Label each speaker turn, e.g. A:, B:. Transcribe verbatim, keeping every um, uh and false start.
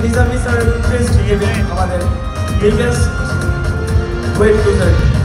A: these are Mister Chris giving our biggest weight loser.